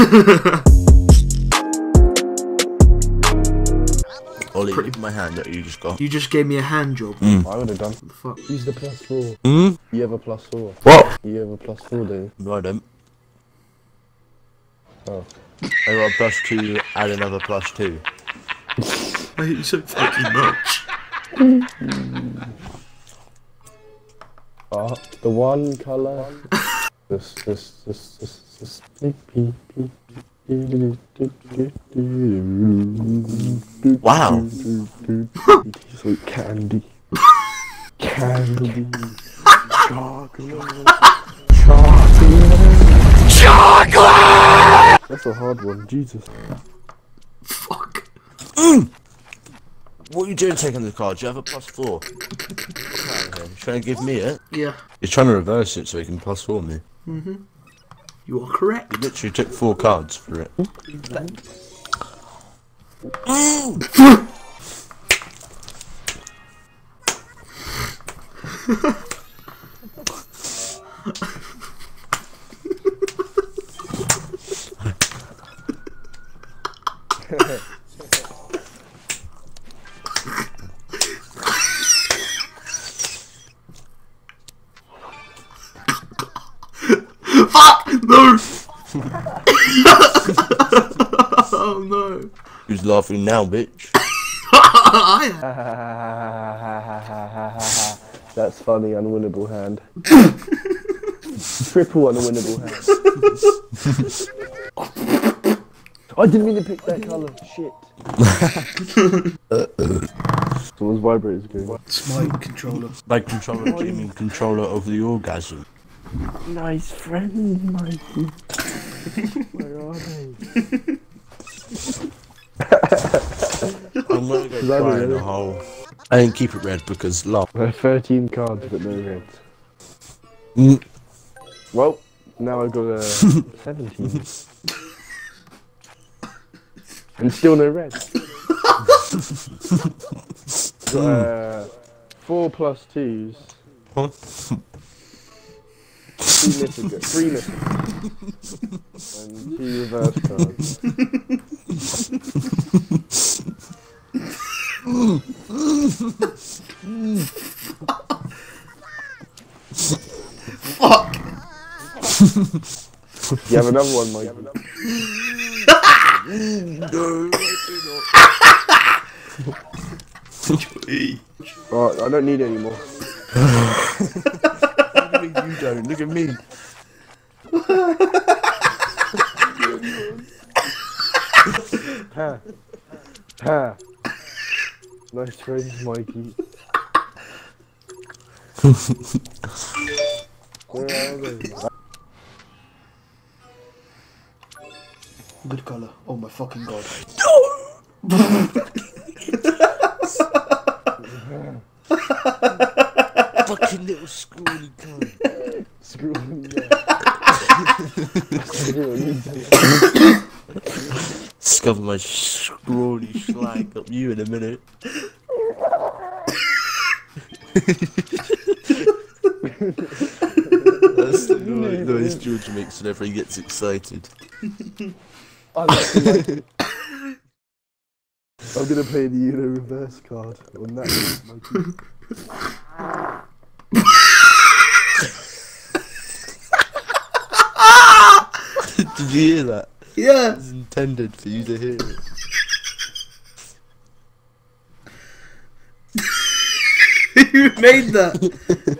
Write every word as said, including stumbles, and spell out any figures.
Ollie, give my hand that you just got. You just gave me a hand job. Mm. I would have done. What the fuck? Use the plus four. Hmm? You have a plus four. What? You have a plus four, do you? No, I don't. Oh. I got a plus two and another plus two. I hate you so fucking much. Ah, the one colour. This, this, this, this, this. Wow. Sweet candy. Candy. Chocolate. Chocolate. Chocolate! That's a hard one, Jesus. Fuck. Mm. What are you doing taking the card? Do you have a plus four? You're trying to give me it? Yeah. You're trying to reverse it so he can plus four me. Mm-hmm. You are correct. You literally took four cards for it. Fuck! No! Oh no. Who's laughing now, bitch? That's funny, unwinnable hand. Triple unwinnable hand. I didn't mean to pick that colour, shit. So what's vibrators doing? It's my controller. Like controller, what do you mean controller of the orgasm? Nice friend, Mikey. Where are they? I'm gonna go cry in a hole. I didn't keep it red because love. There are thirteen cards but no reds. Mm. Well, now I've got a seventeen. And still no reds. Got uh, four plus twos. Huh? Two missing, three missing. And two reverse cards. Fuck! You have another one, Mike. No, Right, I don't need any more. Look at me, you don't. Look at me. Ha. Ha. Nice friends, Mikey. Where are they? Good colour. Oh my fucking god. Fucking little scrawny cunt. Screw me. Discover my scrawny slag up you in a minute. That's the noise, noise George makes whenever he gets excited. I like to like it. I'm gonna play the Uno reverse card on that one, Mikey. Did you hear that? Yeah. It's intended for you to hear it. You made that.